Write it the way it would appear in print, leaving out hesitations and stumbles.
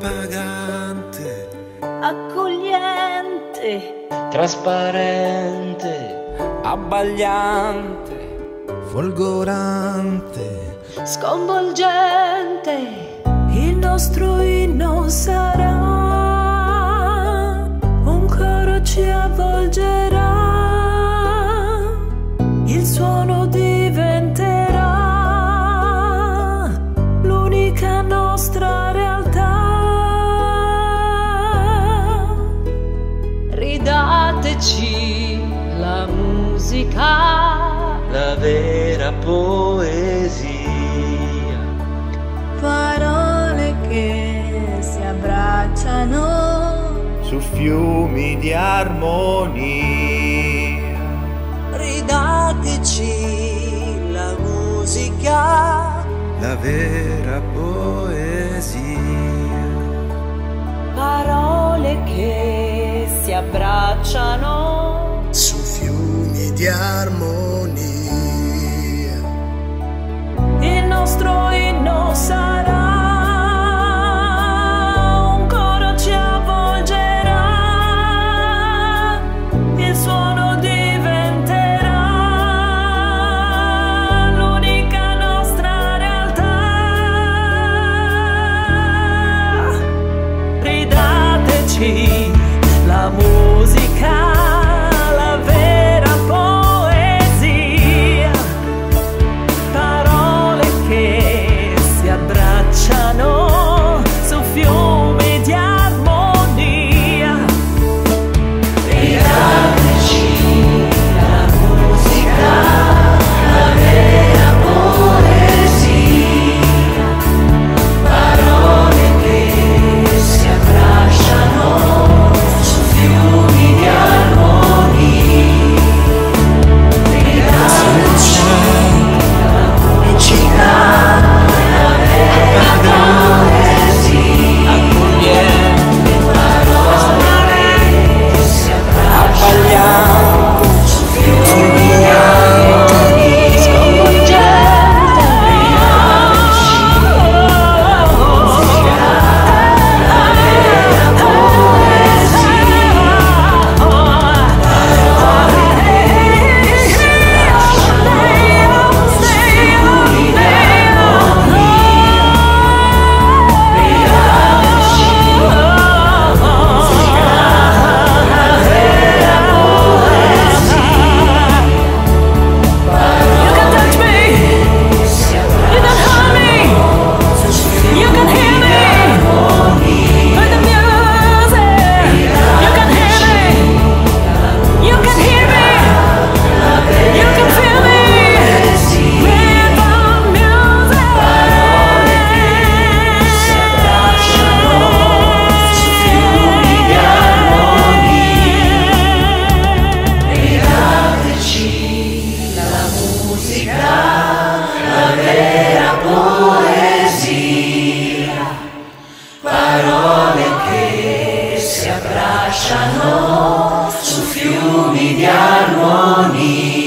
appagante, accogliente, trasparente, abbagliante, folgorante, sconvolgente. Il nostro inno sarà, un coro ci avvolgerà, il suono diventerà l'unica nostra realtà. Ridateci la musica, la vera poesia. parole che si abbracciano su fiumi di armonia. Ridateci la musica, la vera poesia. parole che si abbracciano su fiumi di armonia. il nostro inno sarà, un coro ci avvolgerà, il suono diventerà l'unica nostra realtà. Ridateci la musica, la vera poesia, parole che si abbracciano su fiumi di armonia. Ridateci la musica, la vera poesia, parole che si abbracciano su fiumi di armonia. Ridateci la musica, la vera poesia, accogliente, parole che si abbracciano su fiumi di armonia. Sconvolgente, ridateci la musica, la vera poesia, parole che si abbracciano su fiumi di armonia. Ridateci la musica, la vera poesia, you can touch me, you can hold me, you can hear me, hear the music, you can hear me, you can hear me, you can feel me, with the music. Ridateci la musica, la vera poesia, parole che si abbracciano su fiumi di armonia.